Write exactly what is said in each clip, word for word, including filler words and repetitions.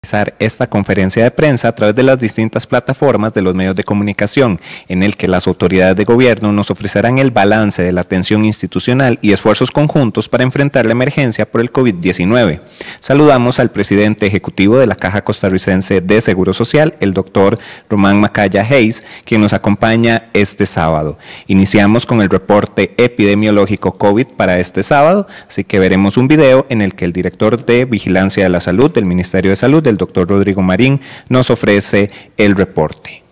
Esta conferencia de prensa a través de las distintas plataformas de los medios de comunicación, en el que las autoridades de gobierno nos ofrecerán el balance de la atención institucional y esfuerzos conjuntos para enfrentar la emergencia por el COVID diecinueve. Saludamos al presidente ejecutivo de la Caja Costarricense de Seguro Social, el doctor Román Macaya Hayes, quien nos acompaña este sábado. Iniciamos con el reporte epidemiológico COVID para este sábado, así que veremos un video en el que el director de Vigilancia de la Salud del Ministerio de Salud, el doctor Rodrigo Marín, nos ofrece el reporte.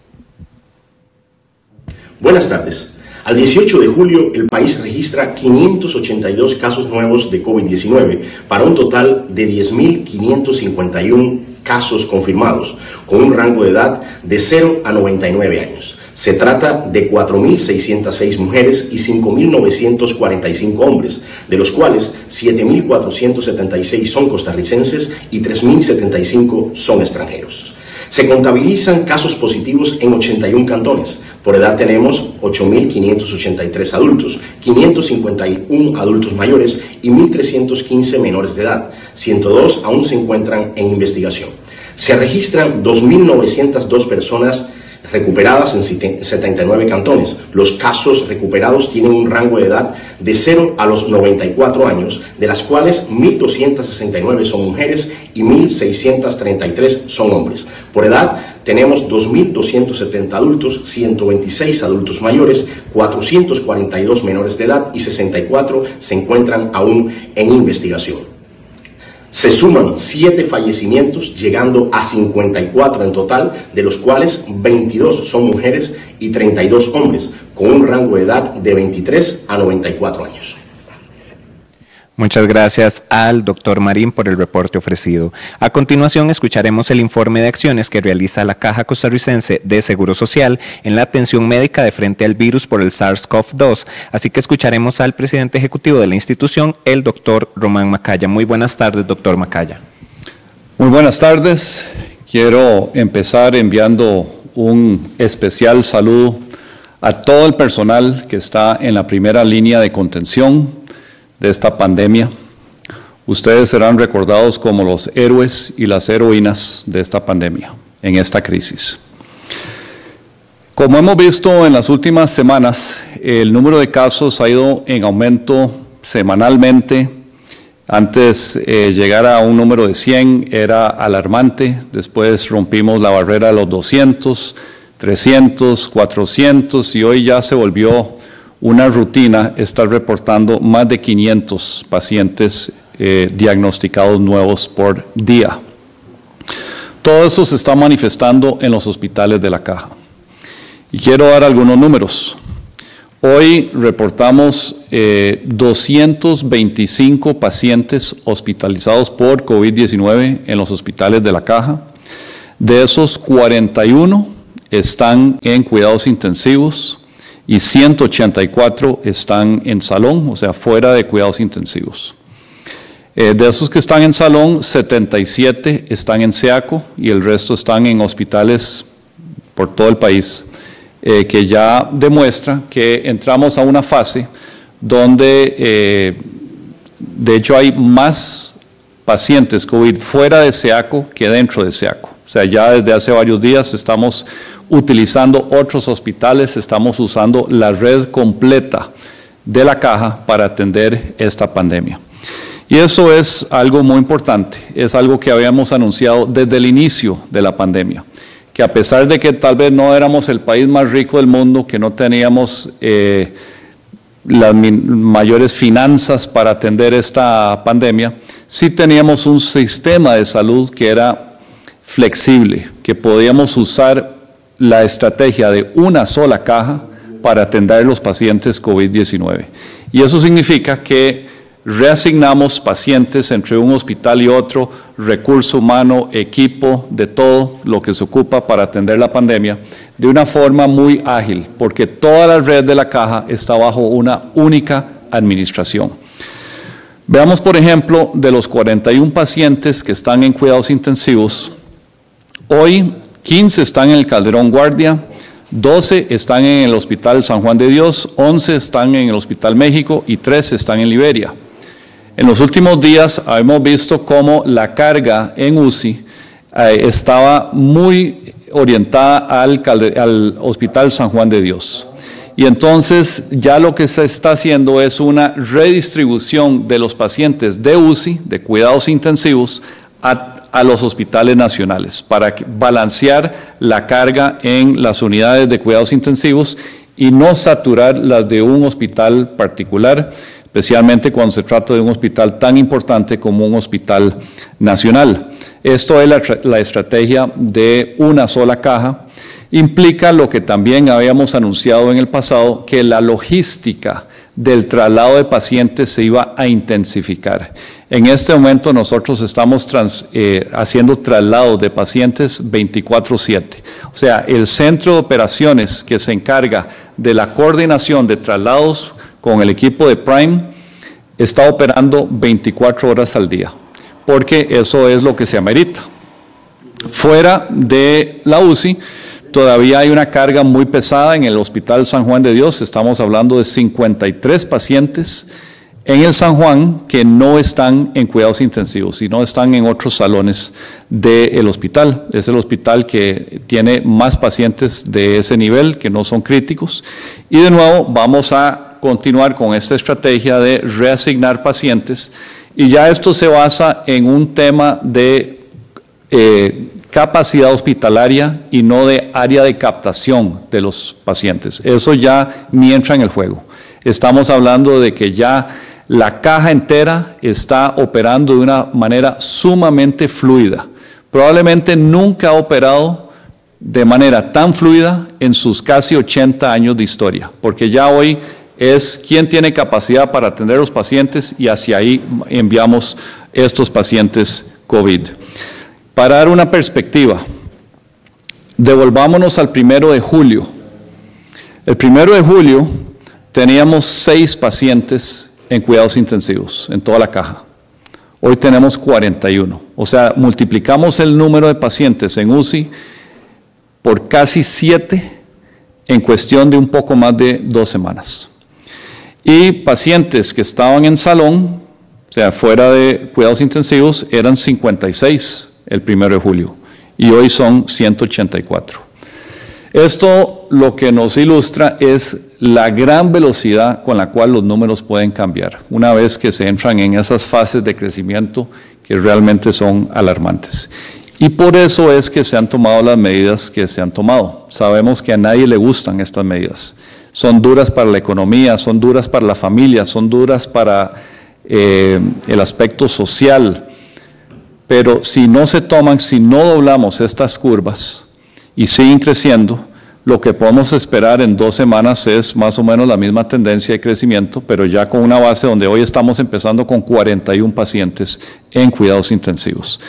Buenas tardes. Al dieciocho de julio, el país registra quinientos ochenta y dos casos nuevos de COVID diecinueve, para un total de diez mil quinientos cincuenta y uno casos confirmados, con un rango de edad de cero a noventa y nueve años. Se trata de cuatro mil seiscientas seis mujeres y cinco mil novecientos cuarenta y cinco hombres, de los cuales siete mil cuatrocientos setenta y seis son costarricenses y tres mil setenta y cinco son extranjeros. Se contabilizan casos positivos en ochenta y uno cantones. Por edad tenemos ocho mil quinientos ochenta y tres adultos, quinientos cincuenta y uno adultos mayores y mil trescientos quince menores de edad. ciento dos aún se encuentran en investigación. Se registran dos mil novecientas dos personas recuperadas en setenta y nueve cantones. Los casos recuperados tienen un rango de edad de cero a los noventa y cuatro años, de las cuales mil doscientas sesenta y nueve son mujeres y mil seiscientos treinta y tres son hombres. Por edad tenemos dos mil doscientos setenta adultos, ciento veintiséis adultos mayores, cuatrocientos cuarenta y dos menores de edad y sesenta y cuatro se encuentran aún en investigación. Se suman siete fallecimientos, llegando a cincuenta y cuatro en total, de los cuales veintidós son mujeres y treinta y dos hombres, con un rango de edad de veintitrés a noventa y cuatro años. Muchas gracias al doctor Marín por el reporte ofrecido. A continuación escucharemos el informe de acciones que realiza la Caja Costarricense de Seguro Social en la atención médica de frente al virus por el SARS CoV dos. Así que escucharemos al presidente ejecutivo de la institución, el doctor Román Macaya. Muy buenas tardes, doctor Macaya. Muy buenas tardes. Quiero empezar enviando un especial saludo a todo el personal que está en la primera línea de contención de esta pandemia. Ustedes serán recordados como los héroes y las heroínas de esta pandemia, en esta crisis. Como hemos visto en las últimas semanas, el número de casos ha ido en aumento semanalmente. Antes eh, llegar a un número de cien era alarmante, después rompimos la barrera de los doscientos, trescientos, cuatrocientos y hoy ya se volvió una rutina estar reportando más de quinientos pacientes eh, diagnosticados nuevos por día. Todo eso se está manifestando en los hospitales de la Caja. Y quiero dar algunos números. Hoy reportamos eh, doscientos veinticinco pacientes hospitalizados por COVID diecinueve en los hospitales de la Caja. De esos, cuarenta y uno están en cuidados intensivos y ciento ochenta y cuatro están en salón, o sea, fuera de cuidados intensivos. Eh, de esos que están en salón, setenta y siete están en SEACO y el resto están en hospitales por todo el país, eh, que ya demuestra que entramos a una fase donde, eh, de hecho, hay más pacientes COVID fuera de SEACO que dentro de SEACO. O sea, ya desde hace varios días estamos utilizando otros hospitales, estamos usando la red completa de la Caja para atender esta pandemia. Y eso es algo muy importante, es algo que habíamos anunciado desde el inicio de la pandemia, que a pesar de que tal vez no éramos el país más rico del mundo, que no teníamos eh, las mayores finanzas para atender esta pandemia, sí teníamos un sistema de salud que era flexible, que podíamos usar la estrategia de una sola caja para atender los pacientes COVID diecinueve. Y eso significa que reasignamos pacientes entre un hospital y otro, recurso humano, equipo, de todo lo que se ocupa para atender la pandemia, de una forma muy ágil, porque toda la red de la Caja está bajo una única administración. Veamos, por ejemplo, de los cuarenta y uno pacientes que están en cuidados intensivos, hoy quince están en el Calderón Guardia, doce están en el Hospital San Juan de Dios, once están en el Hospital México y tres están en Liberia. En los últimos días hemos visto cómo la carga en U C I eh, estaba muy orientada al, al Hospital San Juan de Dios. Y entonces ya lo que se está haciendo es una redistribución de los pacientes de U C I, de cuidados intensivos, a, a los hospitales nacionales, para balancear la carga en las unidades de cuidados intensivos y no saturar las de un hospital particular, especialmente cuando se trata de un hospital tan importante como un hospital nacional. Esto es la, la estrategia de una sola caja. Implica lo que también habíamos anunciado en el pasado, que la logística del traslado de pacientes se iba a intensificar. En este momento nosotros estamos trans, eh, haciendo traslados de pacientes veinticuatro siete. O sea, el centro de operaciones que se encarga de la coordinación de traslados con el equipo de Prime está operando veinticuatro horas al día, porque eso es lo que se amerita. Fuera de la U C I, todavía hay una carga muy pesada en el Hospital San Juan de Dios. Estamos hablando de cincuenta y tres pacientes en el San Juan que no están en cuidados intensivos, sino están en otros salones del hospital. Es el hospital que tiene más pacientes de ese nivel, que no son críticos. Y de nuevo vamos a continuar con esta estrategia de reasignar pacientes. Y ya esto se basa en un tema de eh, capacidad hospitalaria y no de área de captación de los pacientes. Eso ya ni entra en el juego. Estamos hablando de que ya la caja entera está operando de una manera sumamente fluida. Probablemente nunca ha operado de manera tan fluida en sus casi ochenta años de historia, porque ya hoy es quién tiene capacidad para atender a los pacientes y hacia ahí enviamos estos pacientes COVID. Para dar una perspectiva, devolvámonos al primero de julio. El primero de julio teníamos seis pacientes en cuidados intensivos, en toda la caja. Hoy tenemos cuarenta y uno. O sea, multiplicamos el número de pacientes en U C I por casi siete en cuestión de un poco más de dos semanas. Y pacientes que estaban en salón, o sea, fuera de cuidados intensivos, eran cincuenta y seis el primero de julio, y hoy son ciento ochenta y cuatro. Esto lo que nos ilustra es la gran velocidad con la cual los números pueden cambiar, una vez que se entran en esas fases de crecimiento que realmente son alarmantes. Y por eso es que se han tomado las medidas que se han tomado. Sabemos que a nadie le gustan estas medidas. Son duras para la economía, son duras para la familia, son duras para eh, el aspecto social. Pero si no se toman, si no doblamos estas curvas y siguen creciendo, lo que podemos esperar en dos semanas es más o menos la misma tendencia de crecimiento, pero ya con una base donde hoy estamos empezando con cuarenta y uno pacientes en cuidados intensivos.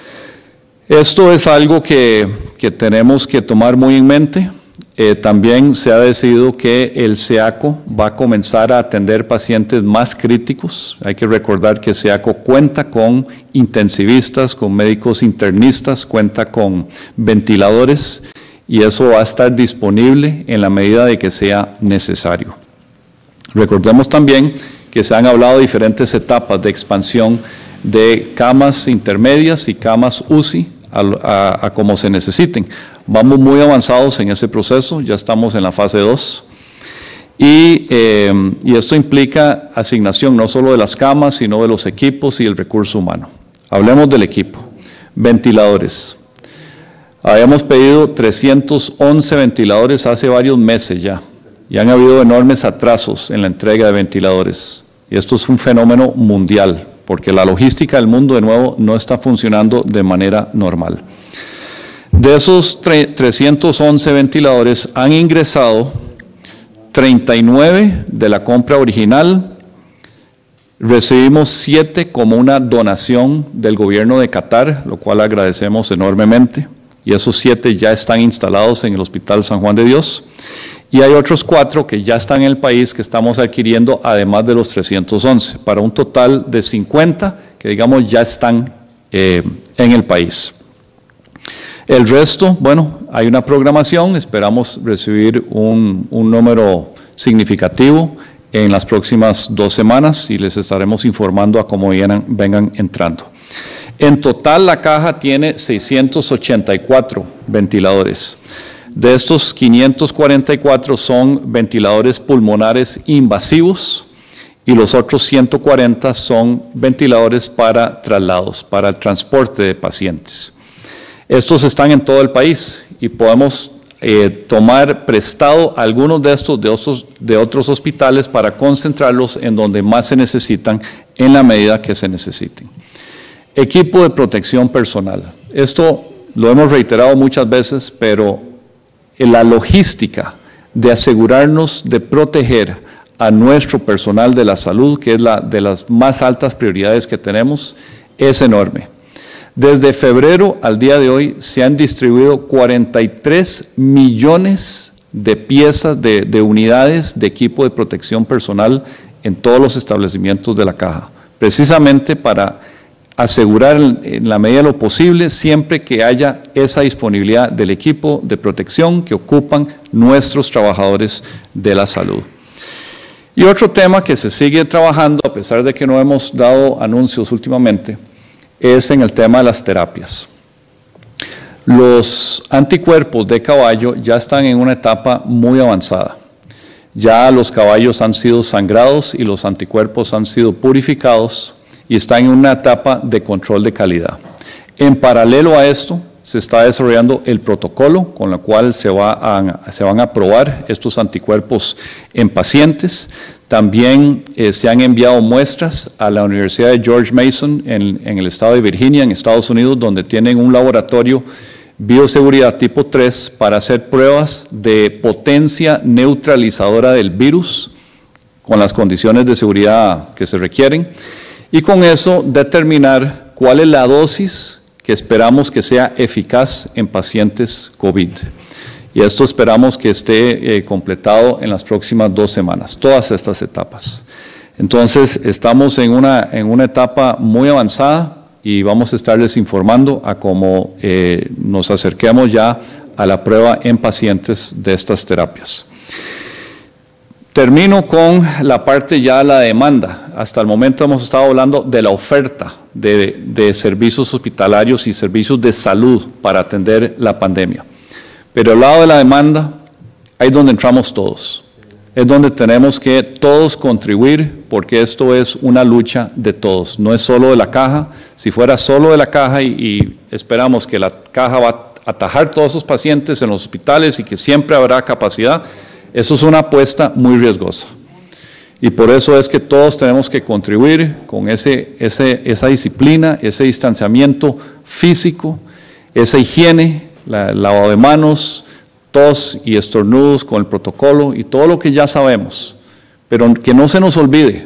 Esto es algo que, que tenemos que tomar muy en mente. Eh, también se ha decidido que el SEACO va a comenzar a atender pacientes más críticos. Hay que recordar que SEACO cuenta con intensivistas, con médicos internistas, cuenta con ventiladores y eso va a estar disponible en la medida de que sea necesario. Recordemos también que se han hablado de diferentes etapas de expansión de camas intermedias y camas U C I a, a, a como se necesiten. Vamos muy avanzados en ese proceso, ya estamos en la fase dos y, eh, y esto implica asignación no solo de las camas, sino de los equipos y el recurso humano. Hablemos del equipo. Ventiladores. Habíamos pedido trescientos once ventiladores hace varios meses ya y han habido enormes atrasos en la entrega de ventiladores. Y esto es un fenómeno mundial, porque la logística del mundo, de nuevo, no está funcionando de manera normal. De esos trescientos once ventiladores han ingresado treinta y nueve de la compra original, recibimos siete como una donación del gobierno de Qatar, lo cual agradecemos enormemente, y esos siete ya están instalados en el Hospital San Juan de Dios, y hay otros cuatro que ya están en el país que estamos adquiriendo, además de los trescientos once, para un total de cincuenta que digamos ya están eh, en el país. El resto, bueno, hay una programación, esperamos recibir un, un número significativo en las próximas dos semanas y les estaremos informando a cómo vengan, vengan entrando. En total, la caja tiene seiscientos ochenta y cuatro ventiladores. De estos, quinientos cuarenta y cuatro son ventiladores pulmonares invasivos y los otros ciento cuarenta son ventiladores para traslados, para el transporte de pacientes. Estos están en todo el país y podemos eh, tomar prestado algunos de estos de otros, de otros hospitales para concentrarlos en donde más se necesitan en la medida que se necesiten. Equipo de protección personal. Esto lo hemos reiterado muchas veces, pero la logística de asegurarnos de proteger a nuestro personal de la salud, que es la de las más altas prioridades que tenemos, es enorme. Desde febrero al día de hoy se han distribuido cuarenta y tres millones de piezas, de, de unidades de equipo de protección personal en todos los establecimientos de la caja, precisamente para asegurar en la medida de lo posible siempre que haya esa disponibilidad del equipo de protección que ocupan nuestros trabajadores de la salud. Y otro tema que se sigue trabajando, a pesar de que no hemos dado anuncios últimamente, es en el tema de las terapias. Los anticuerpos de caballo ya están en una etapa muy avanzada. Ya los caballos han sido sangrados y los anticuerpos han sido purificados y están en una etapa de control de calidad. En paralelo a esto, se está desarrollando el protocolo con el cual se, va a, se van a probar estos anticuerpos en pacientes. También eh, se han enviado muestras a la Universidad de George Mason en, en el estado de Virginia, en Estados Unidos, donde tienen un laboratorio bioseguridad tipo tres para hacer pruebas de potencia neutralizadora del virus con las condiciones de seguridad que se requieren. Y con eso determinar cuál es la dosis que esperamos que sea eficaz en pacientes COVID. Y esto esperamos que esté eh, completado en las próximas dos semanas, todas estas etapas. Entonces, estamos en una, en una etapa muy avanzada y vamos a estarles informando a cómo eh, nos acerquemos ya a la prueba en pacientes de estas terapias. Termino con la parte ya de la demanda. Hasta el momento hemos estado hablando de la oferta de, de servicios hospitalarios y servicios de salud para atender la pandemia. Pero al lado de la demanda, ahí es donde entramos todos. Es donde tenemos que todos contribuir, porque esto es una lucha de todos. No es solo de la caja. Si fuera solo de la caja y, y esperamos que la caja va a atajar todos esos pacientes en los hospitales y que siempre habrá capacidad, eso es una apuesta muy riesgosa. Y por eso es que todos tenemos que contribuir con ese, ese, esa disciplina, ese distanciamiento físico, esa higiene, la, el lavado de manos, tos y estornudos con el protocolo y todo lo que ya sabemos. Pero que no se nos olvide,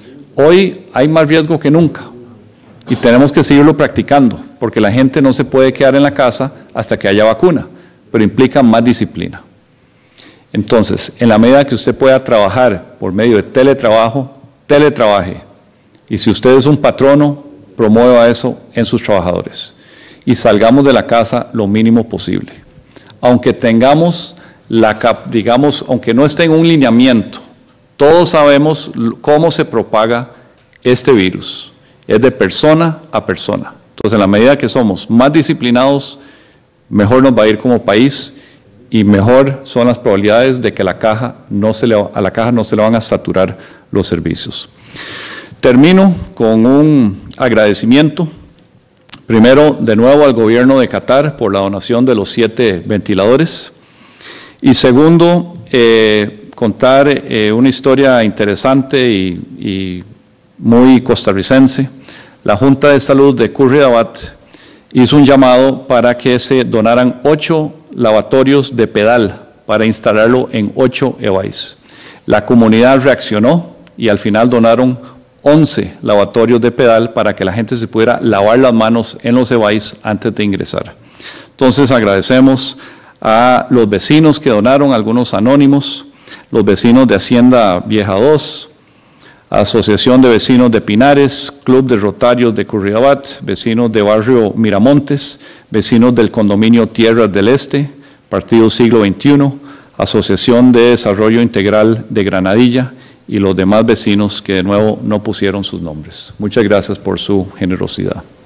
hoy hay más riesgo que nunca y tenemos que seguirlo practicando, porque la gente no se puede quedar en la casa hasta que haya vacuna, pero implica más disciplina. Entonces, en la medida que usted pueda trabajar por medio de teletrabajo, teletrabaje. Y si usted es un patrono, promueva eso en sus trabajadores. Y salgamos de la casa lo mínimo posible. Aunque tengamos, la, digamos, aunque no esté en un lineamiento, todos sabemos cómo se propaga este virus. Es de persona a persona. Entonces, en la medida que somos más disciplinados, mejor nos va a ir como país. Y mejor son las probabilidades de que la caja no se le, a la caja no se le van a saturar los servicios. Termino con un agradecimiento, primero de nuevo al gobierno de Qatar por la donación de los siete ventiladores y segundo, eh, contar eh, una historia interesante y, y muy costarricense. La Junta de Salud de Curridabat hizo un llamado para que se donaran ocho lavatorios de pedal para instalarlo en ocho E V Is. La comunidad reaccionó y al final donaron once lavatorios de pedal para que la gente se pudiera lavar las manos en los E V Is antes de ingresar. Entonces agradecemos a los vecinos que donaron, algunos anónimos, los vecinos de Hacienda Vieja dos, Asociación de Vecinos de Pinares, Club de Rotarios de Curridabat, vecinos de Barrio Miramontes, vecinos del condominio Tierras del Este, Partido Siglo veintiuno, Asociación de Desarrollo Integral de Granadilla y los demás vecinos que de nuevo no pusieron sus nombres. Muchas gracias por su generosidad.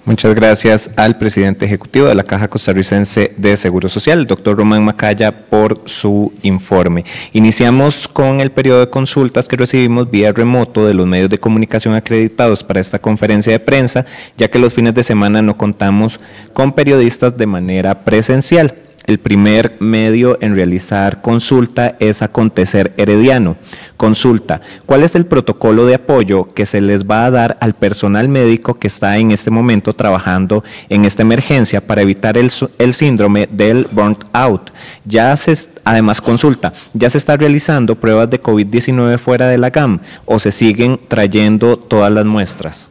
Muchas gracias al presidente ejecutivo de la Caja Costarricense de Seguro Social, el doctor Román Macaya, por su informe. Iniciamos con el periodo de consultas que recibimos vía remoto de los medios de comunicación acreditados para esta conferencia de prensa, ya que los fines de semana no contamos con periodistas de manera presencial. El primer medio en realizar consulta es Acontecer Herediano. Consulta: ¿cuál es el protocolo de apoyo que se les va a dar al personal médico que está en este momento trabajando en esta emergencia para evitar el, el síndrome del burnout? Ya se, además consulta, ¿ya se está realizando pruebas de COVID diecinueve fuera de la G A M o se siguen trayendo todas las muestras?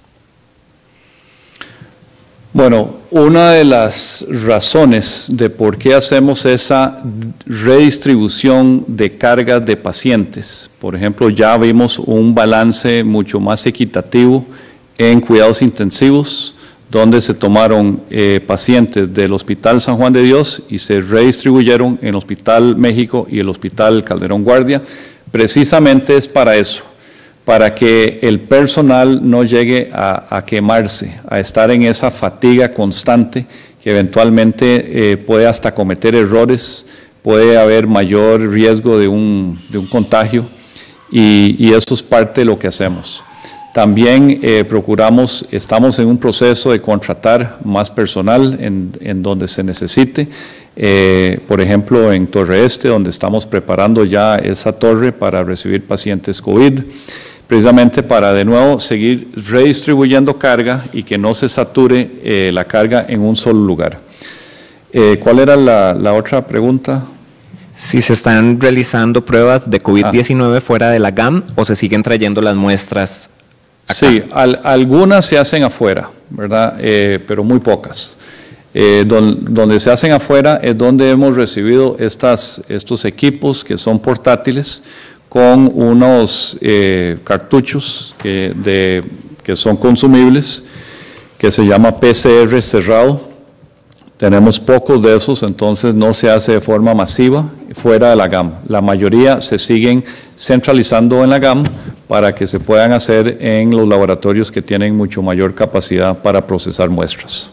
Bueno, una de las razones de por qué hacemos esa redistribución de cargas de pacientes, por ejemplo, ya vimos un balance mucho más equitativo en cuidados intensivos, donde se tomaron eh, pacientes del Hospital San Juan de Dios y se redistribuyeron en el Hospital México y el Hospital Calderón Guardia, precisamente es para eso, para que el personal no llegue a, a quemarse, a estar en esa fatiga constante que eventualmente eh, puede hasta cometer errores, puede haber mayor riesgo de un, de un contagio y, y eso es parte de lo que hacemos. También eh, procuramos, estamos en un proceso de contratar más personal en, en donde se necesite, eh, por ejemplo en Torre Este, donde estamos preparando ya esa torre para recibir pacientes COVID, precisamente para de nuevo seguir redistribuyendo carga y que no se sature eh, la carga en un solo lugar. Eh, ¿Cuál era la, la otra pregunta? Si se están realizando pruebas de COVID diecinueve ah. fuera de la G A M o se siguen trayendo las muestras acá. Sí, al, algunas se hacen afuera, ¿verdad? Eh, pero muy pocas. Eh, don, donde se hacen afuera es donde hemos recibido estas, estos equipos que son portátiles, con unos eh, cartuchos que, de, que son consumibles, que se llama P C R cerrado. Tenemos pocos de esos, entonces no se hace de forma masiva fuera de la G A M. La mayoría se siguen centralizando en la G A M para que se puedan hacer en los laboratorios que tienen mucho mayor capacidad para procesar muestras.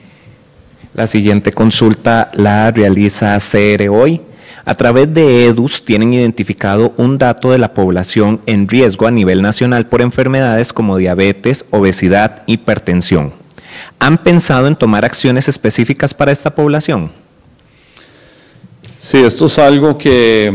La siguiente consulta la realiza C R Hoy. A través de EDUS tienen identificado un dato de la población en riesgo a nivel nacional por enfermedades como diabetes, obesidad, hipertensión. ¿Han pensado en tomar acciones específicas para esta población? Sí, esto es algo que,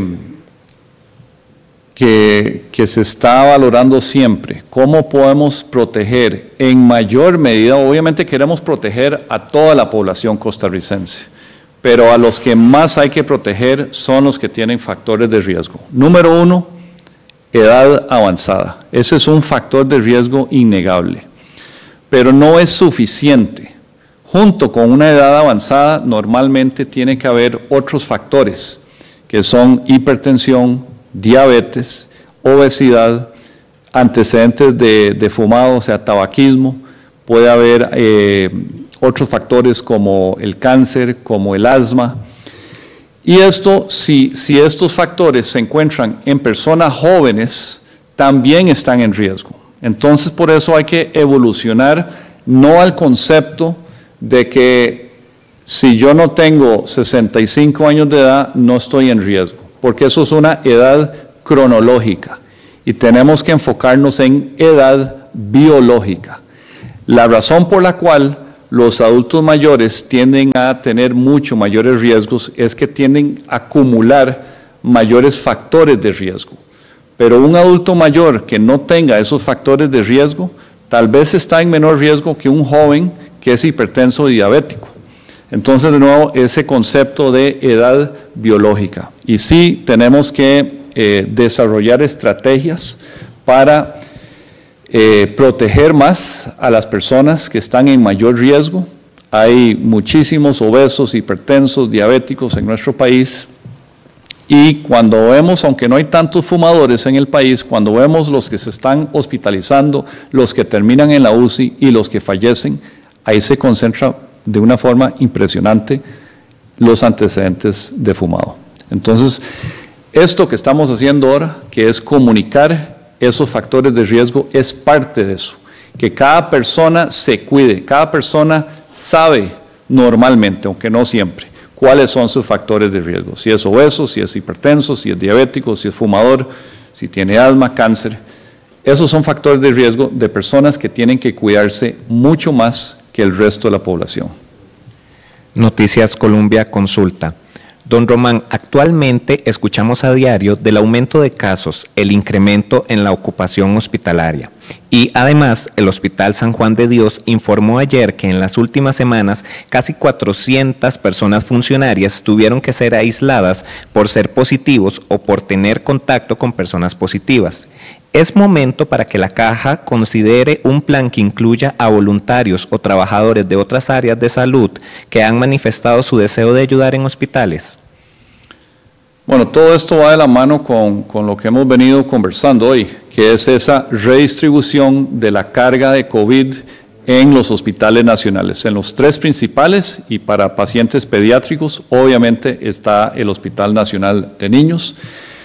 que, que se está valorando siempre. ¿Cómo podemos proteger en mayor medida? Obviamente queremos proteger a toda la población costarricense, pero a los que más hay que proteger son los que tienen factores de riesgo. Número uno, edad avanzada. Ese es un factor de riesgo innegable, pero no es suficiente. Junto con una edad avanzada, normalmente tiene que haber otros factores, que son hipertensión, diabetes, obesidad, antecedentes de, de fumado, o sea, tabaquismo, puede haber Eh, otros factores como el cáncer, como el asma. Y esto, si, si estos factores se encuentran en personas jóvenes, también están en riesgo. Entonces, por eso hay que evolucionar, no al concepto de que si yo no tengo sesenta y cinco años de edad, no estoy en riesgo, porque eso es una edad cronológica y tenemos que enfocarnos en edad biológica. La razón por la cual los adultos mayores tienden a tener mucho mayores riesgos es que tienden a acumular mayores factores de riesgo. Pero un adulto mayor que no tenga esos factores de riesgo, tal vez está en menor riesgo que un joven que es hipertenso y diabético. Entonces, de nuevo, ese concepto de edad biológica. Y sí tenemos que eh, desarrollar estrategias para Eh, proteger más a las personas que están en mayor riesgo. Hay muchísimos obesos, hipertensos, diabéticos en nuestro país y cuando vemos, aunque no hay tantos fumadores en el país, cuando vemos los que se están hospitalizando, los que terminan en la U C I y los que fallecen, ahí se concentra de una forma impresionante los antecedentes de fumado. Entonces, esto que estamos haciendo ahora, que es comunicar esos factores de riesgo, es parte de eso. que cada persona se cuide, cada persona sabe normalmente, aunque no siempre, cuáles son sus factores de riesgo, si es obeso, si es hipertenso, si es diabético, si es fumador, si tiene asma, cáncer. Esos son factores de riesgo de personas que tienen que cuidarse mucho más que el resto de la población. Noticias Colombia Consulta. Don Román, actualmente escuchamos a diario del aumento de casos, el incremento en la ocupación hospitalaria. Y además, el Hospital San Juan de Dios informó ayer que en las últimas semanas casi cuatrocientas personas funcionarias tuvieron que ser aisladas por ser positivos o por tener contacto con personas positivas. Es momento para que la Caja considere un plan que incluya a voluntarios o trabajadores de otras áreas de salud que han manifestado su deseo de ayudar en hospitales. Bueno, todo esto va de la mano con, con lo que hemos venido conversando hoy, que es esa redistribución de la carga de COVID en los hospitales nacionales, en los tres principales, y para pacientes pediátricos, obviamente está el Hospital Nacional de Niños.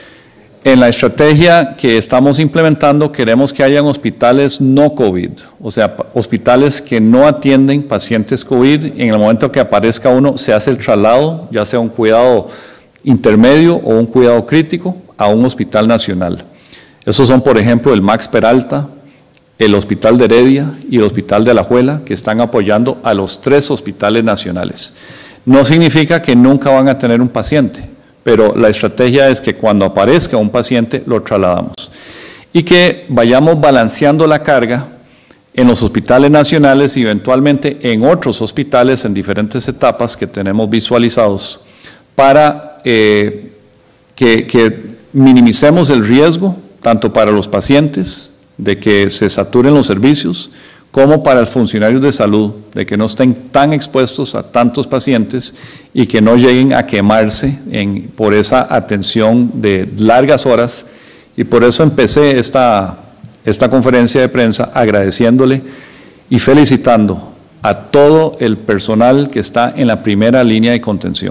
En la estrategia que estamos implementando queremos que hayan hospitales no COVID, o sea, hospitales que no atienden pacientes COVID. En el momento que aparezca uno, se hace el traslado, ya sea un cuidado intermedio o un cuidado crítico, a un hospital nacional. Esos son, por ejemplo, el Max Peralta, el Hospital de Heredia y el Hospital de Alajuela, que están apoyando a los tres hospitales nacionales. No significa que nunca van a tener un paciente, pero la estrategia es que cuando aparezca un paciente lo trasladamos y que vayamos balanceando la carga en los hospitales nacionales y eventualmente en otros hospitales en diferentes etapas que tenemos visualizados para eh, que, que minimicemos el riesgo tanto para los pacientes de que se saturen los servicios como para los funcionarios de salud, de que no estén tan expuestos a tantos pacientes y que no lleguen a quemarse en, por esa atención de largas horas. Y por eso empecé esta, esta conferencia de prensa agradeciéndole y felicitando a todo el personal que está en la primera línea de contención.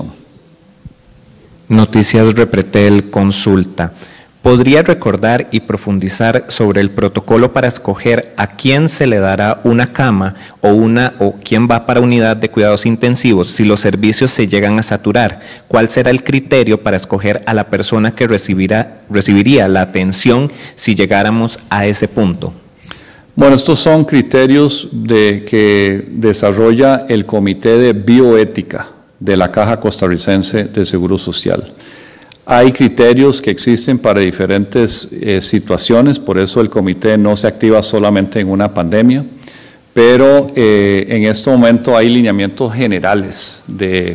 Noticias Repretel Consulta. ¿Podría recordar y profundizar sobre el protocolo para escoger a quién se le dará una cama o, una, o quién va para unidad de cuidados intensivos si los servicios se llegan a saturar? ¿Cuál será el criterio para escoger a la persona que recibirá, recibiría la atención si llegáramos a ese punto? Bueno, estos son criterios de, que desarrolla el Comité de Bioética de la Caja Costarricense de Seguro Social. Hay criterios que existen para diferentes eh, situaciones, por eso el comité no se activa solamente en una pandemia, pero eh, en este momento hay lineamientos generales de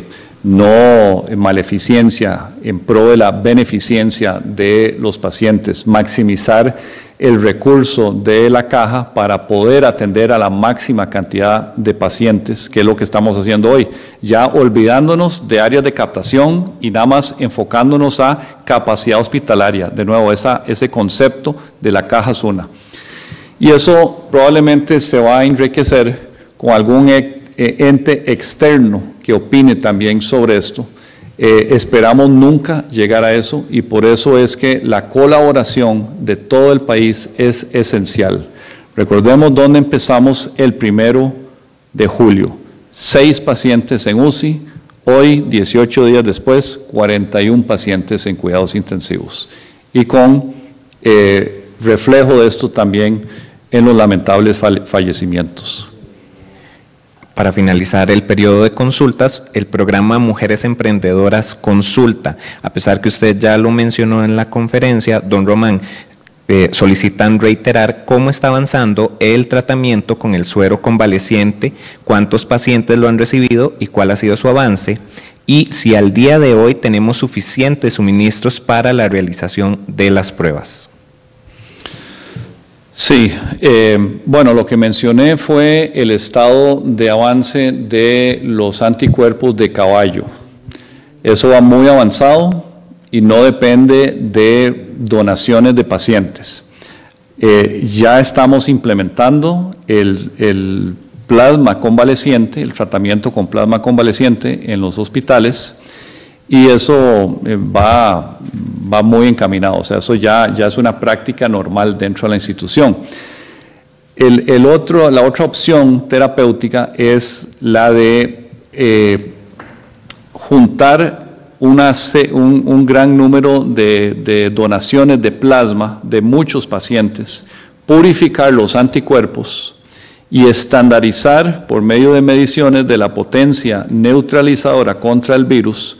no maleficencia en pro de la beneficencia de los pacientes, maximizar el recurso de la caja para poder atender a la máxima cantidad de pacientes, que es lo que estamos haciendo hoy, ya olvidándonos de áreas de captación y nada más enfocándonos a capacidad hospitalaria, de nuevo esa, ese concepto de la caja Suna. Y eso probablemente se va a enriquecer con algún ente externo que opine también sobre esto. Eh, esperamos nunca llegar a eso y por eso es que la colaboración de todo el país es esencial. Recordemos dónde empezamos el primero de julio. Seis pacientes en U C I, hoy, dieciocho días después, cuarenta y un pacientes en cuidados intensivos. Y con eh, reflejo de esto también en los lamentables fallecimientos. Para finalizar el periodo de consultas, el programa Mujeres Emprendedoras Consulta, a pesar que usted ya lo mencionó en la conferencia, don Román, eh, solicitan reiterar cómo está avanzando el tratamiento con el suero convaleciente, cuántos pacientes lo han recibido y cuál ha sido su avance, y si al día de hoy tenemos suficientes suministros para la realización de las pruebas. Sí, eh, bueno, lo que mencioné fue el estado de avance de los anticuerpos de caballo. Eso va muy avanzado y no depende de donaciones de pacientes. Eh, ya estamos implementando el, el plasma convaleciente, el tratamiento con plasma convaleciente en los hospitales y eso eh, va... va muy encaminado, o sea, eso ya, ya es una práctica normal dentro de la institución. El, el otro, la otra opción terapéutica es la de eh, juntar una, un, un gran número de, de donaciones de plasma de muchos pacientes, purificar los anticuerpos y estandarizar por medio de mediciones de la potencia neutralizadora contra el virus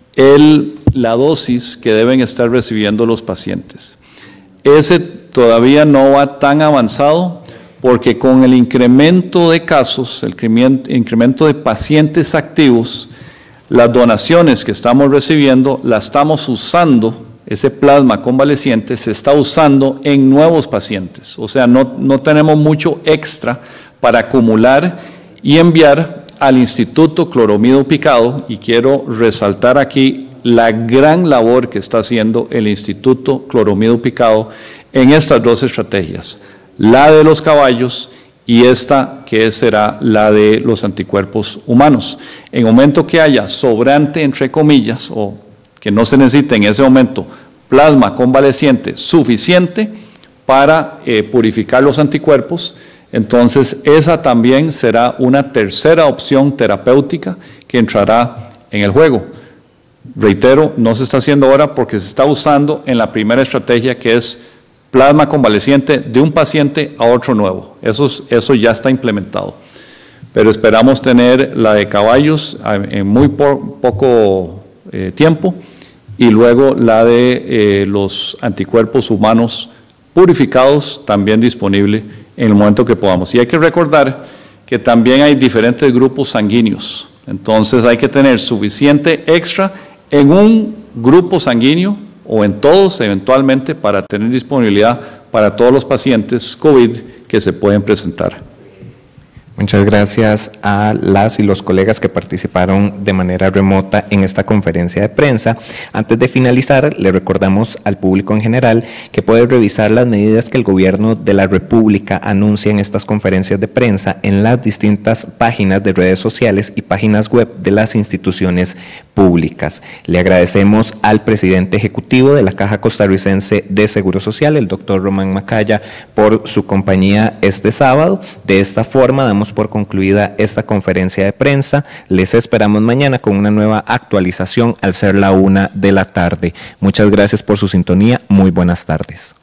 el, la dosis que deben estar recibiendo los pacientes. Ese todavía no va tan avanzado porque con el incremento de casos, el incremento de pacientes activos, las donaciones que estamos recibiendo las estamos usando. Ese plasma convaleciente se está usando en nuevos pacientes, o sea, no, no tenemos mucho extra para acumular y enviar al Instituto Cloromido Picado, y quiero resaltar aquí la gran labor que está haciendo el Instituto Cloromido Picado en estas dos estrategias, la de los caballos y esta que será la de los anticuerpos humanos. En el momento que haya sobrante, entre comillas, o que no se necesite en ese momento plasma convaleciente suficiente para eh, purificar los anticuerpos, entonces esa también será una tercera opción terapéutica que entrará en el juego. Reitero, no se está haciendo ahora porque se está usando en la primera estrategia, que es plasma convaleciente de un paciente a otro nuevo. Eso, eso ya está implementado. Pero esperamos tener la de caballos en muy po poco eh, tiempo, y luego la de eh, los anticuerpos humanos purificados también disponible en el momento que podamos. Y hay que recordar que también hay diferentes grupos sanguíneos, entonces hay que tener suficiente extra en un grupo sanguíneo o en todos eventualmente para tener disponibilidad para todos los pacientes COVID que se pueden presentar. Muchas gracias a las y los colegas que participaron de manera remota en esta conferencia de prensa. Antes de finalizar, le recordamos al público en general que puede revisar las medidas que el Gobierno de la República anuncia en estas conferencias de prensa en las distintas páginas de redes sociales y páginas web de las instituciones públicas. Le agradecemos al presidente ejecutivo de la Caja Costarricense de Seguro Social, el doctor Román Macaya, por su compañía este sábado. De esta forma damos por concluida esta conferencia de prensa. Les esperamos mañana con una nueva actualización al ser la una de la tarde. Muchas gracias por su sintonía. Muy buenas tardes.